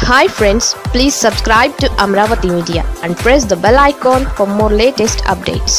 Hi friends, please subscribe to Amravati Media and press the bell icon for more latest updates.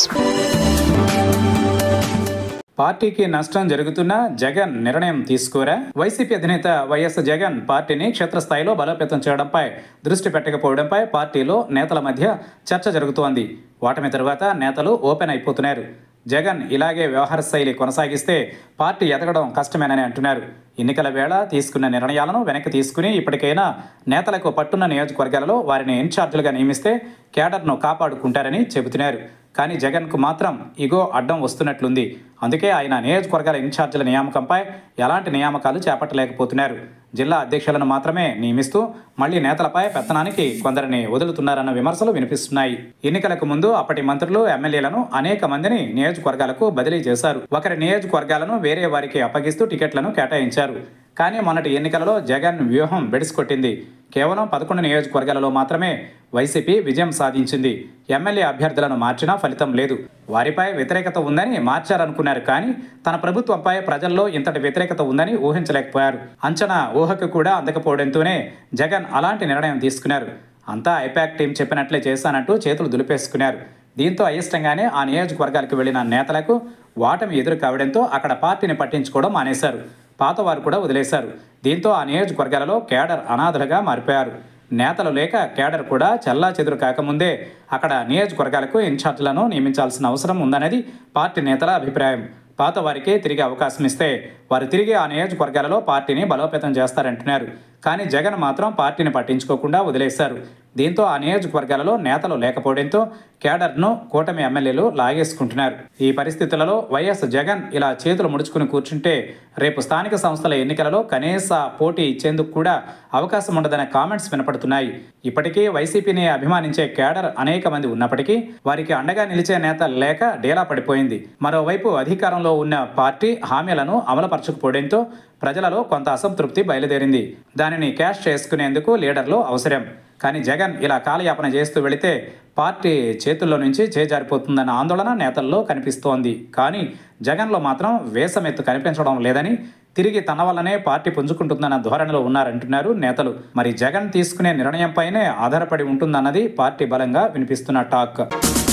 పార్టీకి నష్టం జరుగుతున్నా జగన్ నిర్ణయం తీసుకోరా? YCP అధినేత వైఎస్ జగన్ పార్టీని క్షేత్రస్థాయిలో బలోపేతం చేయడంపై దృష్టి పెట్టకపోవడంపై పార్టీలో నేతల మధ్య చర్చ జరుగుతోంది. ఓటమి తరువాత నేతలు ఓపెన్ అయిపోతున్నారు. జగన్ ఇలాగే వ్యవహార శైలి కొనసాగిస్తే పార్టీ ఎదగడం కష్టమేనని అంటున్నారు. ఎన్నికల వేళ తీసుకున్న నిర్ణయాలను వెనక్కి తీసుకుని ఇప్పటికైనా నేతలకు పట్టున్న నియోజకవర్గాలలో వారిని ఇన్ఛార్జీలుగా నియమిస్తే కేడర్ను కాపాడుకుంటారని చెబుతున్నారు. కానీ జగన్కు మాత్రం ఇగో అడ్డం వస్తున్నట్లుంది. అందుకే ఆయన నియోజకవర్గాల ఇన్ఛార్జీల నియామకంపై ఎలాంటి నియామకాలు చేపట్టలేకపోతున్నారు. జిల్లా అధ్యక్షులను మాత్రమే నియమిస్తూ మళ్లీ నేతలపై పెత్తనానికి కొందరిని వదులుతున్నారన్న విమర్శలు వినిపిస్తున్నాయి. ఎన్నికలకు ముందు అప్పటి మంత్రులు, ఎమ్మెల్యేలను అనేక మందిని నియోజకవర్గాలకు బదిలీ చేశారు. ఒకరి నియోజకవర్గాలను వేరే వారికి అప్పగిస్తూ టికెట్లను కేటాయించారు. కానీ మొన్నటి ఎన్నికలలో జగన్ వ్యూహం బెడిసికొట్టింది. కేవలం 11 నియోజకవర్గాలలో మాత్రమే వైసీపీ విజయం సాధించింది. ఎమ్మెల్యే అభ్యర్థులను మార్చినా ఫలితం లేదు. వారిపై వ్యతిరేకత ఉందని మార్చారనుకున్నారు. కానీ తన ప్రభుత్వంపై ప్రజల్లో ఇంతటి వ్యతిరేకత ఉందని ఊహించలేకపోయారు. అంచనా ఊహకు కూడా అందకపోవడంతోనే జగన్ అలాంటి నిర్ణయం తీసుకున్నారు. అంతా ఐపాక్ టీం చెప్పినట్లే చేశానంటూ చేతులు దులిపేసుకున్నారు. దీంతో అయిష్టంగానే ఆ నియోజకవర్గాలకు వెళ్లిన నేతలకు ఓటమి ఎదురు కావడంతో అక్కడ పార్టీని పట్టించుకోవడం మానేశారు. పాతవారు కూడా వదిలేశారు. దీంతో ఆ నియోజకవర్గాలలో కేడర్ అనాథలుగా మారిపోయారు. నేతలు లేక కేడర్ కూడా చెల్లాచెదురు కాకముందే అక్కడ నియోజకవర్గాలకు ఇన్ఛార్జీలను నియమించాల్సిన అవసరం ఉందనేది పార్టీ నేతల అభిప్రాయం. పాత వారికి తిరిగి అవకాశం ఇస్తే వారు తిరిగి ఆ నియోజకవర్గాలలో పార్టీని బలోపేతం చేస్తారంటున్నారు. కానీ జగన్ మాత్రం పార్టీని పట్టించుకోకుండా వదిలేశారు. దీంతో ఆ నియోజకవర్గాలలో నేతలు లేకపోవడంతో కేడర్ను కూటమి ఎమ్మెల్యేలు లాగేసుకుంటున్నారు. ఈ పరిస్థితులలో వైఎస్ జగన్ ఇలా చేతులు ముడుచుకుని కూర్చుంటే రేపు స్థానిక సంస్థల ఎన్నికలలో కనీస పోటీ ఇచ్చేందుకు కూడా అవకాశం ఉండదనే కామెంట్స్ వినపడుతున్నాయి. ఇప్పటికీ వైసీపీని అభిమానించే కేడర్ అనేక మంది ఉన్నప్పటికీ వారికి అండగా నిలిచే నేత లేక డేలా పడిపోయింది. మరోవైపు అధికారంలో ఉన్న పార్టీ హామీలను అమలుపరచకపోవడంతో ప్రజలలో కొంత అసంతృప్తి బయలుదేరింది. దానిని క్యాష్ చేసుకునేందుకు లీడర్లు అవసరం. కానీ జగన్ ఇలా కాలయాపన చేస్తూ వెళితే పార్టీ చేతుల్లో నుంచి చేజారిపోతుందన్న ఆందోళన నేతల్లో కనిపిస్తోంది. కానీ జగన్లో మాత్రం వేసమెత్తు కనిపించడం లేదని, తిరిగి తన వల్లనే పార్టీ పుంజుకుంటుందన్న ధోరణిలో ఉన్నారంటున్నారు నేతలు. మరి జగన్ తీసుకునే నిర్ణయంపైనే ఆధారపడి ఉంటుందన్నది పార్టీ బలంగా వినిపిస్తున్న టాక్.